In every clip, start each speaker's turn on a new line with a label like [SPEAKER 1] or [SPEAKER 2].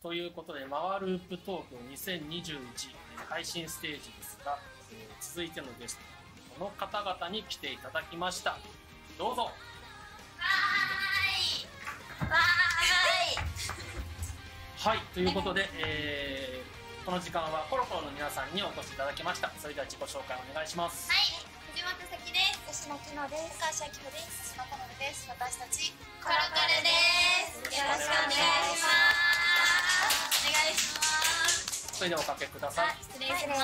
[SPEAKER 1] ということで、マワループ東京2021配信ステージですが、続いてのゲスト、この方々に来ていただきました。どうぞ。はい、ということで、この時間はコロコロの皆さんにお越しいただきました。それでは自己紹介お願いします。
[SPEAKER 2] はい、藤本咲です。
[SPEAKER 3] 吉野きのです。高橋明穂です。島かなるです。私たち
[SPEAKER 2] コロコロです。よろしくお願いします。お願いします。
[SPEAKER 1] それではおかけください。
[SPEAKER 2] 失礼します。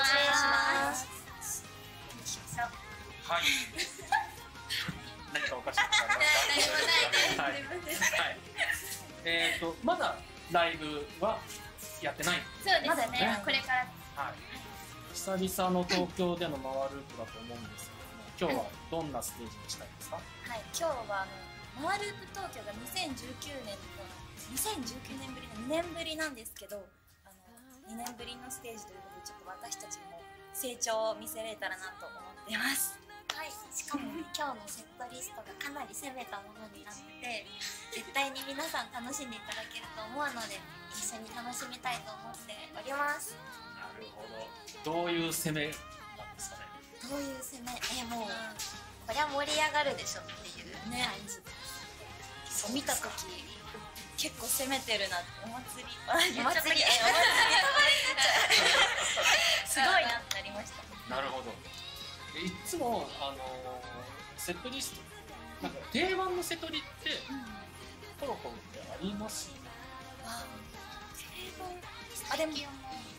[SPEAKER 1] はい。何かおかしいことありますか？
[SPEAKER 2] 何もないです。
[SPEAKER 1] はい。まだライブはやってないんです
[SPEAKER 2] そうですね。これから。
[SPEAKER 1] はい。久々の東京でのマワループだと思うんですけども、今日はどんなステージにしたいですか？
[SPEAKER 3] はい、今日はマワループ東京が2019年ぶりの2年ぶりなんですけど、2年ぶりのステージということで、ちょっと私たちも成長を見せれたらなと思っています。はい、しかも今日のセットリストがかなり攻めたものになって絶対に皆さん楽しんでいただけると思うので、一緒に楽しみたいと思っております。
[SPEAKER 1] なるほど。どういう攻めなんですかね。
[SPEAKER 3] どういう攻め、もうこりゃ盛り上がるでしょっていう感じです。見た時結構攻めてるなって、お祭りすごいなってなりました。
[SPEAKER 1] なるほど。いつもセットリストなんか定番のセトリってコロコロってあります？
[SPEAKER 3] 定番でも
[SPEAKER 2] ね、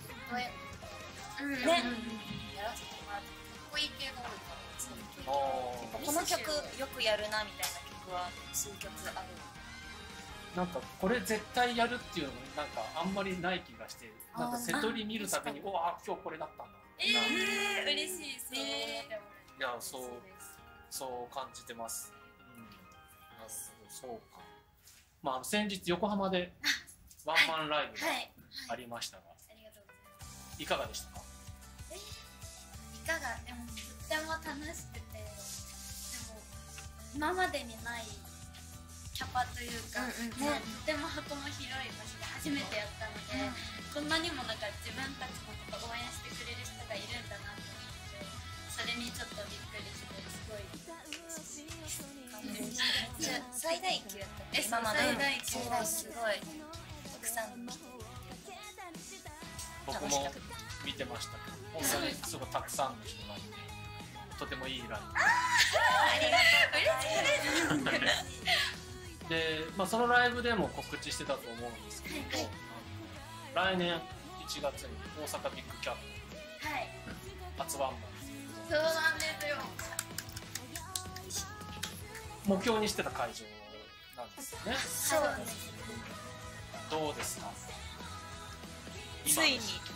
[SPEAKER 2] やらせてもらってこういう系が多いから、
[SPEAKER 3] この曲よくやるなみたいな曲は数曲ある。
[SPEAKER 1] なんかこれ絶対やるっていうのもなんかあんまりない気がして、なんかセトリ見るたびにおわ今日これだったんだ。
[SPEAKER 2] 嬉しいですね。
[SPEAKER 1] いやそう感じてます。そうか。まあ先日横浜でワンマンライブがありましたが、いかがでしたか？
[SPEAKER 2] いかがでもとっても楽しくて、でも今までにないキャパというか、とっても箱も広い場所で初めてやったので、こんなにもなんか自分たちのこと応援してくれる人がいるんだなと思って、それにちょっとびっくりして、すごい感動して。
[SPEAKER 3] じゃあ最大級やった
[SPEAKER 2] 今まで
[SPEAKER 3] 最大級すごいたくさん
[SPEAKER 1] 僕も見てましたけど、本当にすごいたくさんの人がいて、とてもいいライブ。
[SPEAKER 2] ありがとう。嬉しいです。
[SPEAKER 1] で、まあ、そのライブでも告知してたと思うんですけど、来年1月に大阪ビッグキャット初ワンマン。
[SPEAKER 2] そうなんですよ。
[SPEAKER 1] 目標にしてた会場なんですよね。
[SPEAKER 3] そうです。
[SPEAKER 1] どうですか？
[SPEAKER 3] ついに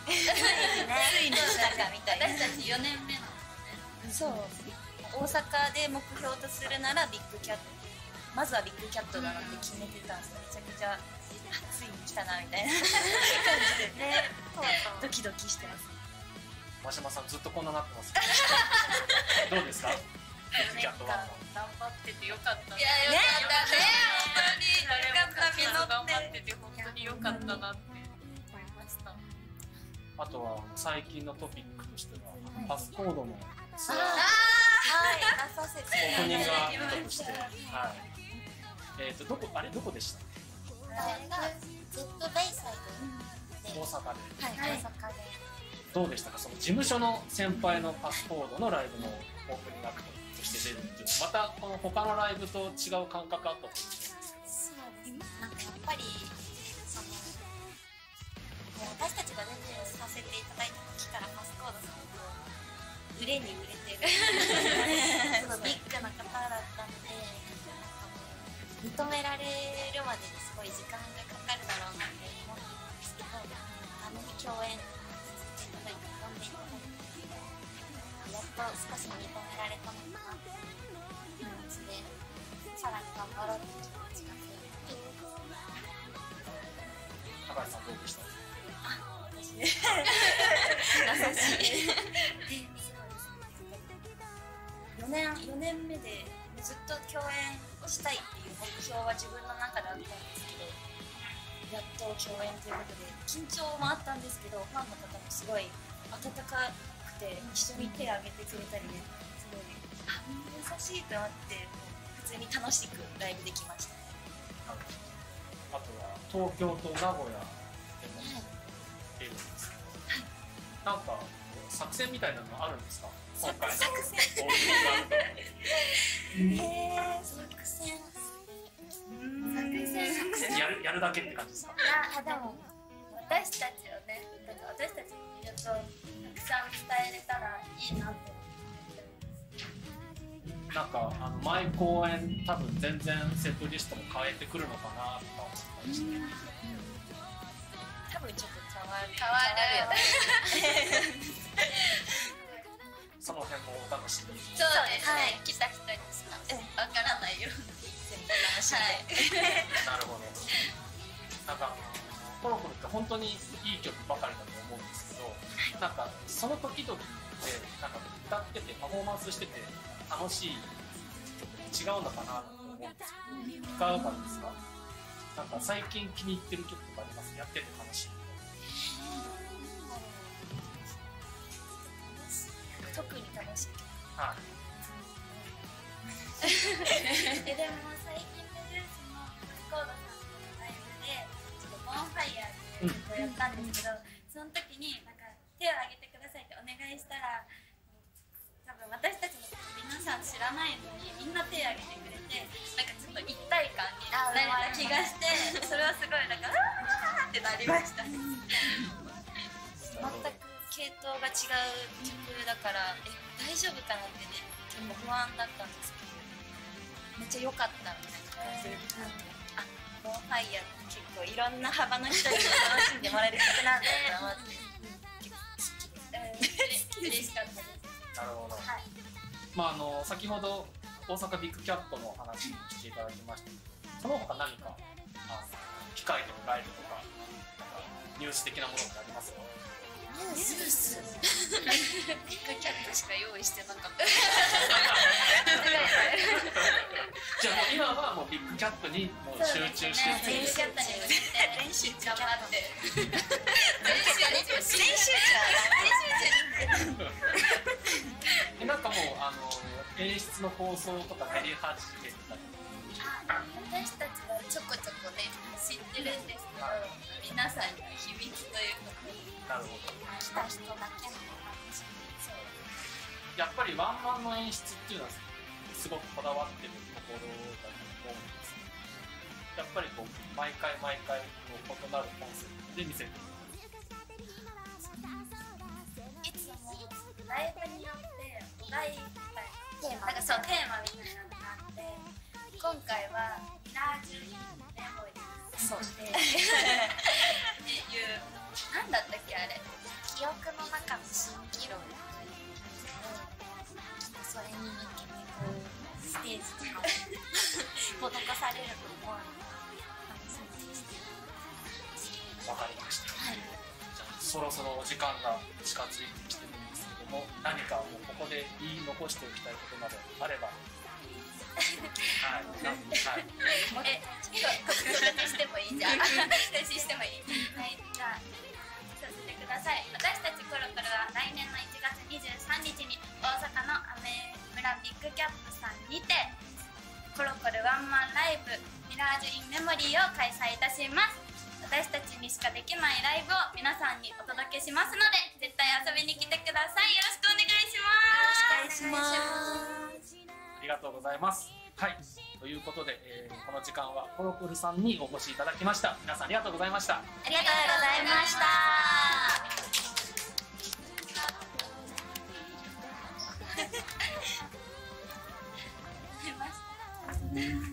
[SPEAKER 3] したかみたいな。
[SPEAKER 2] 私たち4年目なのでね。
[SPEAKER 3] そう、大阪で目標とするならビッグキャット、まずはビッグキャットだなって決めてたんですよ。めちゃくちゃついに来たなみたいな感じでね、ドキドキしてます。
[SPEAKER 1] 真島さんずっとこんななってますけどどうですか？ビッグキャットワンマン。
[SPEAKER 2] 頑張っててよかった。いや、
[SPEAKER 3] よ
[SPEAKER 2] よかったね。
[SPEAKER 3] よかった、
[SPEAKER 2] 頑張ってて本当によかったなって思いました。
[SPEAKER 1] あとは最近のトピックとしては、パスコードのツアー
[SPEAKER 3] はい、出させて
[SPEAKER 1] オープニングがヒットして、はい。どこでした？
[SPEAKER 3] あれがゼットベイサイドで
[SPEAKER 1] 大阪で。
[SPEAKER 3] はい、大阪で。
[SPEAKER 1] どうでしたか？その事務所の先輩のパスコードのライブのオープニングアクトとして出るっていう、またこの他のライブと違う感覚あったと思うんですけど。
[SPEAKER 3] そうですね。なんかやっぱり私たちがデビューさせていただいた時からパスコードさんと売れに売れてるすごいビッグな方だったので、認められるまでにすごい時間がかかるだろうなって思ってたんですけど、共演させていただいて呼んでいただいて、やっと少し認められたのかなっていう気持ちで、さらに頑張ろうって気持ちが強いです。
[SPEAKER 1] 高橋さんどうでした？
[SPEAKER 3] 私ね優しい4年目でずっと共演したいっていう目標は自分の中であったんですけど、 やっと共演ということで緊張もあったんですけど、ファンの方もすごい温かくて一緒に手を挙げてくれたりね、すごいみんな優しいと思って普通に楽しくライブできました。
[SPEAKER 1] あとは東京と名古屋でも出るんですけど、なんか作戦みたいなのあるんですか？今回の
[SPEAKER 3] 作戦
[SPEAKER 1] やるだけって感じですか？
[SPEAKER 2] でも私たちをね、私たちの魅力をたくさん伝えれたらいいなと思って。
[SPEAKER 1] なんか毎公演多分全然セットリストも変えてくるのかなとか思ったりして、
[SPEAKER 3] 多分ちょっと変わる
[SPEAKER 2] よね。
[SPEAKER 1] その辺もお楽しみに。
[SPEAKER 2] そうですね、来た人にしかわからないように
[SPEAKER 3] 全部楽しんで、
[SPEAKER 1] なるほど。なんかコロコロって本当にいい曲ばかりだと思うんですけど、なんかその時々でなんか歌っててパフォーマンスしてて楽しい曲って違うのかなと思うんですけど、いかがですか？なんか最近気に入ってる曲とかあります？やってて楽しい。
[SPEAKER 3] 特に楽しい曲。
[SPEAKER 1] はい。
[SPEAKER 2] でも最近プロデュースのコードさんのライブでちょっとボンファイヤーっていう曲をやったんですけど、その時になんか手を挙げてくださいってお願いしたら、多分私たちのこと皆さん知らないのにみんな手を挙げてくれて、なんかちょっと一体感になれた気がして、それはすごいなんかあーってなりましたね。
[SPEAKER 3] 全く系統が違う曲だから大丈夫かなってね、結構不安だったんですけど、めっちゃ良かったみたいな感じで、ボンファイヤーって結構いろんな幅の人に楽しんでもらえる曲なんだなって結構好きです。嬉しかったです。
[SPEAKER 1] なるほど。
[SPEAKER 2] はい。
[SPEAKER 1] まあ先ほど大阪ビッグキャットの話をしていただきましたけど、その他何か機械でのライブとか、なんかニュース的なものってありますか？
[SPEAKER 3] ニュースビッグキャットしか用意してなかった。
[SPEAKER 1] じゃあもう今はもうビッグキャットにもう集中して、
[SPEAKER 2] ビッグキャットに練習頑張って
[SPEAKER 1] なんかもう演出の構想とか練り始めてたり。
[SPEAKER 2] 私たちはちょこちょこね知ってるんですけど、皆さんには秘密というか。
[SPEAKER 1] なるほど。
[SPEAKER 2] 来た人だけの話。
[SPEAKER 1] やっぱりワンマンの演出っていうのはすごくこだわってるところだと思うんですけど、やっぱりこう毎回毎回異なるコンセプトで見せてる。
[SPEAKER 2] いつもライブによってお題みたいななんかそうテーマみたいなのがあって、今回はミラージュメモリー
[SPEAKER 3] そうで
[SPEAKER 2] っていうなんだったっけあれ、
[SPEAKER 3] 記憶の中の蜃気楼それに向けてこうステージが施されると思うので楽しみにしています。
[SPEAKER 1] わかりました。
[SPEAKER 3] はい、
[SPEAKER 1] じゃあそろそろお時間が近づいてきてるんですけども、何かもうここで言い残しておきたいことなどあれば。はい。はい。
[SPEAKER 2] ちょっと告知してもいいじゃん。告知してもいい。はい、じゃあさせてください。私たちコロコロは来年の1月23日に大阪のアメ村ビッグキャットさんにてコロコロワンマンライブミラージュインメモリーを開催いたします。私たちにしかできないライブを皆さんにお届けしますので、絶対遊びに来てください。よろしくお願いします。
[SPEAKER 3] よろしくお願いします。
[SPEAKER 1] ありがとうございます。はい。ということで、この時間はコロコロさんにお越しいただきました。皆さんありがとうございました。
[SPEAKER 2] ありがとうございました。
[SPEAKER 3] ありがとうございました。